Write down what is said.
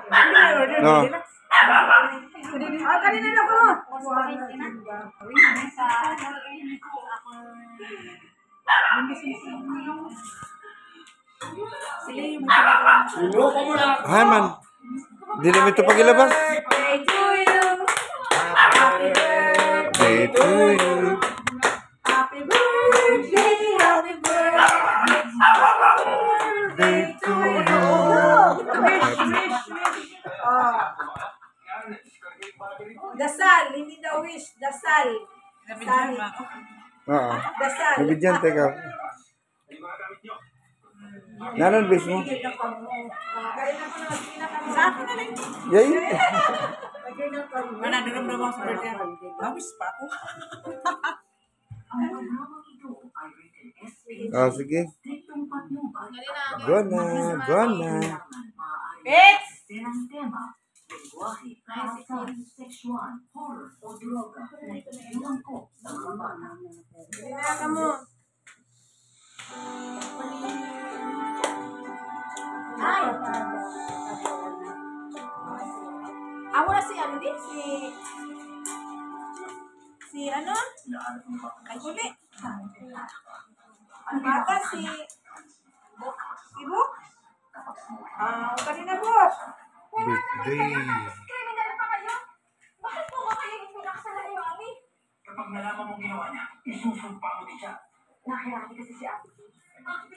No. Kanina na ko. Hi man. Di namin ito pagilabas. Birthday to you. Happy Day to you. Happy birthday. Happy birthday. Day to you. Wish. Dasal, hindi na wish. Dasal. Oo. Dasal. Nabidyan, teka. Nanon bis mo? Sa akin na lang. Yay. Mana daram-daram sa birthday. Nawis pa ako. Oh, sige. Go na, go na. Bitch! Kailangan mo. Ay! Ako na si ano din? Si ano? Ay, huli. Ang bata si Buk? Kanina Buk. Birthday. Kriminal pa kayo? Bakit po ba kayo pinakasala ni Mami? Kapag nalaman mong ginawa niya, isusumpa mo din siya. Nakilaki kasi si Ate.